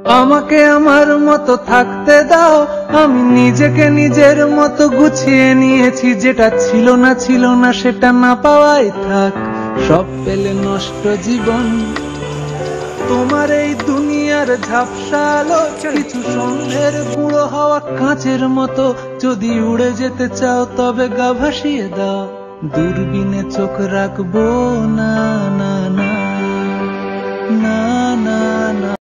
আমাকে আমার মতো থাকতে দাও, আমি নিজেকে নিজের মতো গুছিয়ে নিয়েছি। যেটা ছিল না সেটা না পাওয়াই থাক, সব পেলে নষ্ট জীবন। তোমার এই দুনিয়ার ঝাপসা আলো কিছু সন্ধ্যের গুঁড়ো হাওয়া কাঁচের মতো। যদি উড়ে যেতে চাও তবে গা ভাসিয়ে দাও, দূরবীনে চোখ রাখবো না না না না না।